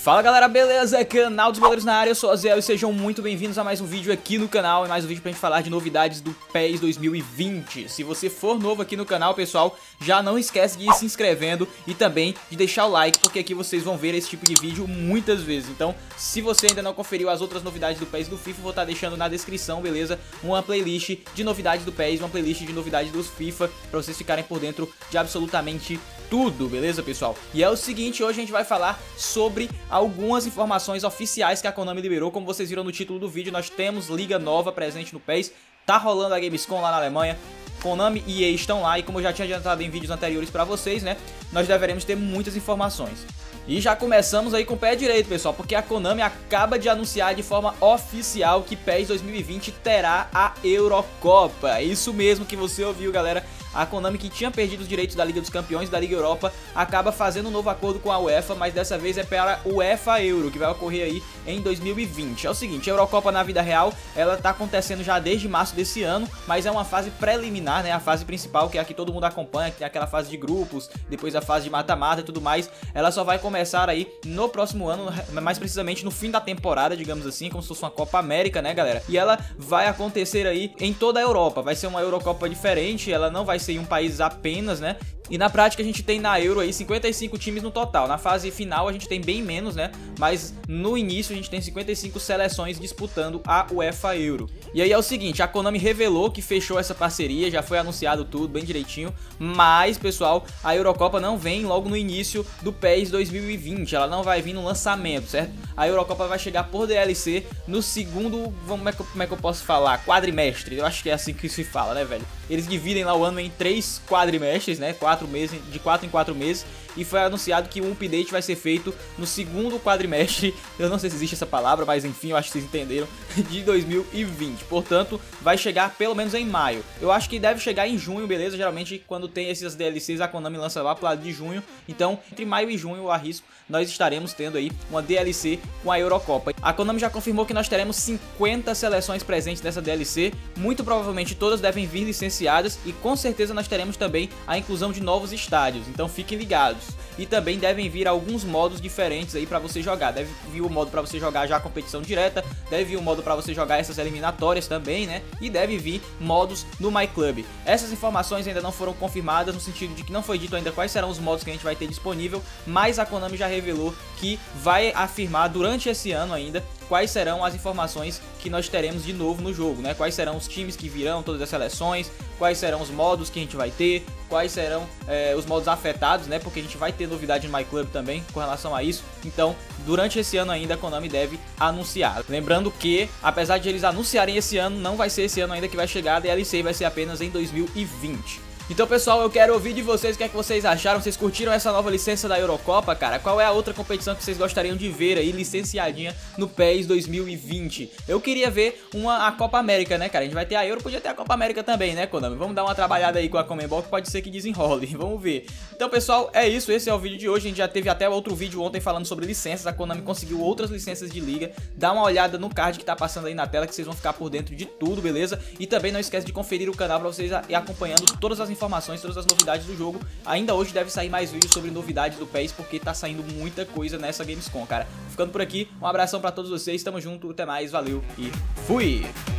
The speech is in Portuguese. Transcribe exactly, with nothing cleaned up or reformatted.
Fala galera, beleza? Canal dos Goleiros na área, eu sou o Azel e sejam muito bem-vindos a mais um vídeo aqui no canal. E mais um vídeo pra gente falar de novidades do PES dois mil e vinte. Se você for novo aqui no canal, pessoal, já não esquece de ir se inscrevendo e também de deixar o like, porque aqui vocês vão ver esse tipo de vídeo muitas vezes. Então, se você ainda não conferiu as outras novidades do PES e do FIFA, eu vou estar deixando na descrição, beleza? Uma playlist de novidades do PES, uma playlist de novidades do FIFA, pra vocês ficarem por dentro de absolutamente tudo, beleza, pessoal? E é o seguinte, hoje a gente vai falar sobre algumas informações oficiais que a Konami liberou. Como vocês viram no título do vídeo, nós temos liga nova presente no PES. Tá rolando a Gamescom lá na Alemanha. Konami e E A estão lá e, como eu já tinha adiantado em vídeos anteriores pra vocês, né, nós deveremos ter muitas informações. E já começamos aí com o pé direito, pessoal, porque a Konami acaba de anunciar de forma oficial que PES dois mil e vinte terá a Eurocopa. É isso mesmo que você ouviu, galera. A Konami, que tinha perdido os direitos da Liga dos Campeões e da Liga Europa, acaba fazendo um novo acordo com a UEFA, mas dessa vez é para o UEFA Euro, que vai ocorrer aí em dois mil e vinte. É o seguinte, a Eurocopa na vida real, ela tá acontecendo já desde março desse ano, mas é uma fase preliminar, né? A fase principal, que é a que todo mundo acompanha, que tem aquela fase de grupos, depois a fase de mata-mata e tudo mais. Ela só vai começar aí no próximo ano, mais precisamente no fim da temporada, digamos assim, como se fosse uma Copa América, né, galera? E ela vai acontecer aí em toda a Europa. Vai ser uma Eurocopa diferente, ela não vai ser em um país apenas, né? E na prática a gente tem na Euro aí cinquenta e cinco times no total. Na fase final a gente tem bem menos, né? Mas no início a gente tem cinquenta e cinco seleções disputando a UEFA Euro. E aí é o seguinte, a Konami revelou que fechou essa parceria, já foi anunciado tudo bem direitinho. Mas, pessoal, a Eurocopa não vem logo no início do PES dois mil e vinte. Ela não vai vir no lançamento, certo? A Eurocopa vai chegar por D L C no segundo, como é que eu, como é que eu posso falar? Quadrimestre. Eu acho que é assim que se fala, né, velho? Eles dividem lá o ano em três quadrimestres, né? Quatro meses, de quatro em quatro meses. E foi anunciado que um update vai ser feito no segundo quadrimestre, eu não sei se existe essa palavra, mas enfim, eu acho que vocês entenderam, de dois mil e vinte. Portanto, vai chegar pelo menos em maio. Eu acho que deve chegar em junho, beleza? Geralmente, quando tem esses D L Cs, a Konami lança lá pro lado de junho. Então, entre maio e junho, eu arrisco, nós estaremos tendo aí uma D L C com a Eurocopa. A Konami já confirmou que nós teremos cinquenta seleções presentes nessa D L C. Muito provavelmente todas devem vir licenciadas e com certeza nós teremos também a inclusão de novos estádios. Então, fiquem ligados. E também devem vir alguns modos diferentes aí pra você jogar. Deve vir o modo pra você jogar já a competição direta, deve vir o modo pra você jogar essas eliminatórias também, né? E deve vir modos no MyClub. Essas informações ainda não foram confirmadas, no sentido de que não foi dito ainda quais serão os modos que a gente vai ter disponível, mas a Konami já revelou que vai afirmar durante esse ano ainda quais serão as informações que nós teremos de novo no jogo, né? Quais serão os times que virão, todas as seleções, quais serão os modos que a gente vai ter, quais serão é, os modos afetados, né? Porque a gente vai ter novidade no MyClub também com relação a isso. Então, durante esse ano ainda a Konami deve anunciar. Lembrando que, apesar de eles anunciarem esse ano, não vai ser esse ano ainda que vai chegar a D L C, vai ser apenas em dois mil e vinte. Então, pessoal, eu quero ouvir de vocês o que é que vocês acharam. Vocês curtiram essa nova licença da Eurocopa, cara? Qual é a outra competição que vocês gostariam de ver aí licenciadinha no PES dois mil e vinte? Eu queria ver uma, a Copa América, né, cara? A gente vai ter a Euro, podia ter a Copa América também, né, Konami? Vamos dar uma trabalhada aí com a Conmebol que pode ser que desenrole. Vamos ver. Então, pessoal, é isso. Esse é o vídeo de hoje. A gente já teve até outro vídeo ontem falando sobre licenças. A Konami conseguiu outras licenças de liga. Dá uma olhada no card que tá passando aí na tela que vocês vão ficar por dentro de tudo, beleza? E também não esquece de conferir o canal pra vocês ir acompanhando todas as informações, todas as novidades do jogo. Ainda hoje deve sair mais vídeos sobre novidades do PES, porque tá saindo muita coisa nessa Gamescom, cara. Ficando por aqui, um abração pra todos vocês, tamo junto, até mais, valeu e fui!